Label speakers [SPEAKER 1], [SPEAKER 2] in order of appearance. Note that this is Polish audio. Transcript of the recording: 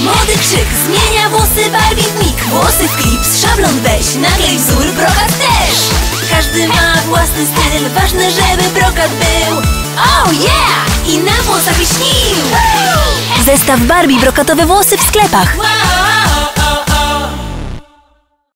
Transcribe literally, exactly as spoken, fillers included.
[SPEAKER 1] Młody krzyk zmienia włosy Barbie w mig. Włosy w klips, szablon weź, naklej wzór, brokat też. Każdy ma własny styl, ważne żeby brokat był. Oh yeah! I na włosach mi śnił. Zestaw Barbie brokatowe włosy w sklepach.